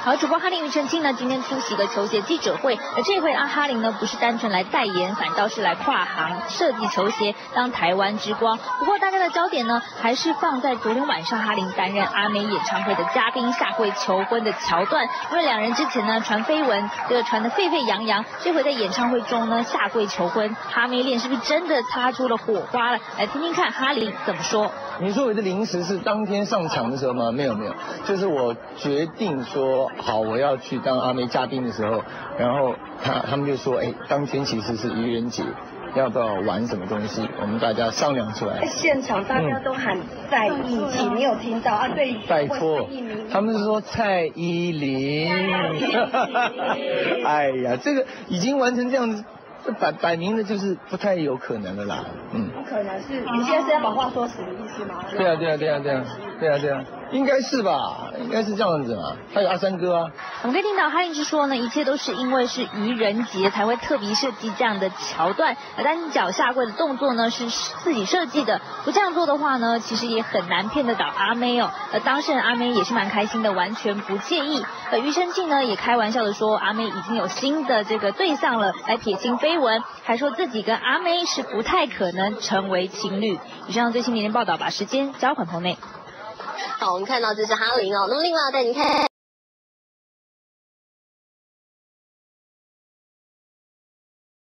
好，主播哈林庾澄庆呢今天出席了球鞋记者会，而这回哈林呢不是单纯来代言，反倒是来跨行设计球鞋，当台湾之光。不过大家的焦点呢还是放在昨天晚上哈林担任阿妹演唱会的嘉宾下跪求婚的桥段，因为两人之前呢传绯闻，这个传得沸沸扬扬，这回在演唱会中呢下跪求婚，哈妹恋是不是真的擦出了火花了？来听听看哈林怎么说。 你说我的临时是当天上场的时候吗？没有，就是我决定说好我要去当阿妹嘉宾的时候，然后他们就说，当天其实是愚人节，要不要玩什么东西？我们大家商量出来。 现场大家都喊在一起，你有听到啊？对， 拜托，他们是说蔡依林。哎呀，这个已经完成这样子。这摆明的就是不太有可能的啦， 不可能是，你现在是要把话说死的意思吗？ 对啊，应该是吧，应该是这样子嘛。还有阿三哥啊， 我们可以听到哈林是说呢，一切都是因为是愚人节才会特别设计这样的桥段，单脚下跪的动作呢是自己设计的，不这样做的话呢，其实也很难骗得倒阿妹哦。当事人阿妹也是蛮开心的，完全不介意。庾澄庆呢也开玩笑的说，阿妹已经有新的这个对象了，来撇清绯闻，还说自己跟阿妹是不太可能成为情侣。以上最新连线报道，把时间交还棚内。 好，我们看到这是哈林哦，那么另外带您看。